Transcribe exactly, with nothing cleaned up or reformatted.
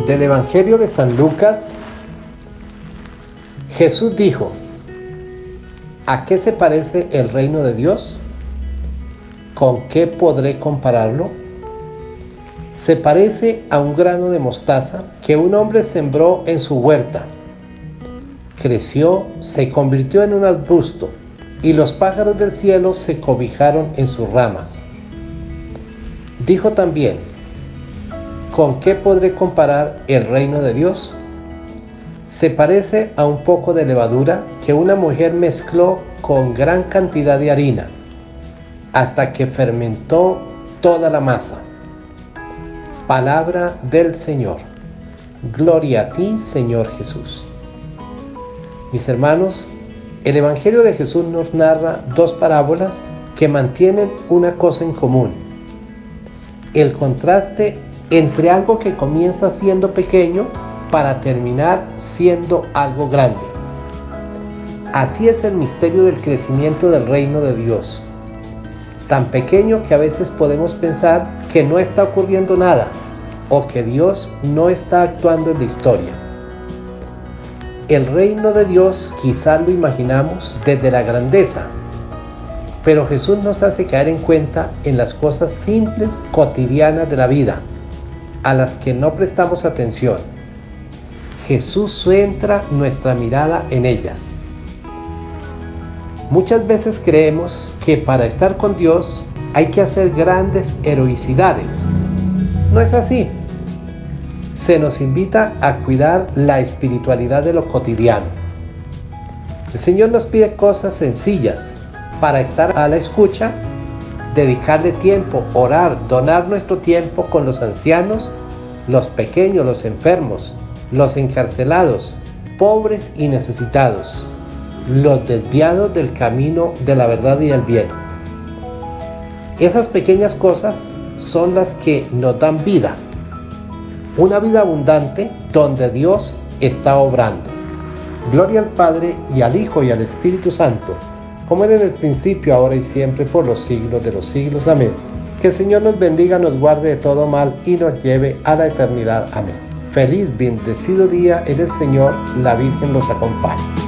Del Evangelio de San Lucas, Jesús dijo: ¿a qué se parece el reino de Dios? ¿Con qué podré compararlo? Se parece a un grano de mostaza que un hombre sembró en su huerta. Creció, se convirtió en un arbusto, y los pájaros del cielo se cobijaron en sus ramas. Dijo también: ¿con qué podré comparar el reino de Dios? Se parece a un poco de levadura que una mujer mezcló con gran cantidad de harina, hasta que fermentó toda la masa. Palabra del Señor. Gloria a ti, Señor Jesús. Mis hermanos, el Evangelio de Jesús nos narra dos parábolas que mantienen una cosa en común: el contraste entre algo que comienza siendo pequeño para terminar siendo algo grande. Así es el misterio del crecimiento del reino de Dios, tan pequeño que a veces podemos pensar que no está ocurriendo nada o que Dios no está actuando en la historia. El reino de Dios quizás lo imaginamos desde la grandeza, pero Jesús nos hace caer en cuenta en las cosas simples, cotidianas de la vida, a las que no prestamos atención. Jesús centra nuestra mirada en ellas. Muchas veces creemos que para estar con Dios hay que hacer grandes heroicidades. No es así. Se nos invita a cuidar la espiritualidad de lo cotidiano. El Señor nos pide cosas sencillas para estar a la escucha, dedicarle tiempo, orar, donar nuestro tiempo con los ancianos, los pequeños, los enfermos, los encarcelados, pobres y necesitados, los desviados del camino de la verdad y del bien. Esas pequeñas cosas son las que nos dan vida, una vida abundante donde Dios está obrando. Gloria al Padre, y al Hijo, y al Espíritu Santo, como era en el principio, ahora y siempre, por los siglos de los siglos. Amén. Que el Señor nos bendiga, nos guarde de todo mal y nos lleve a la eternidad. Amén. Feliz, bendecido día en el Señor. La Virgen los acompañe.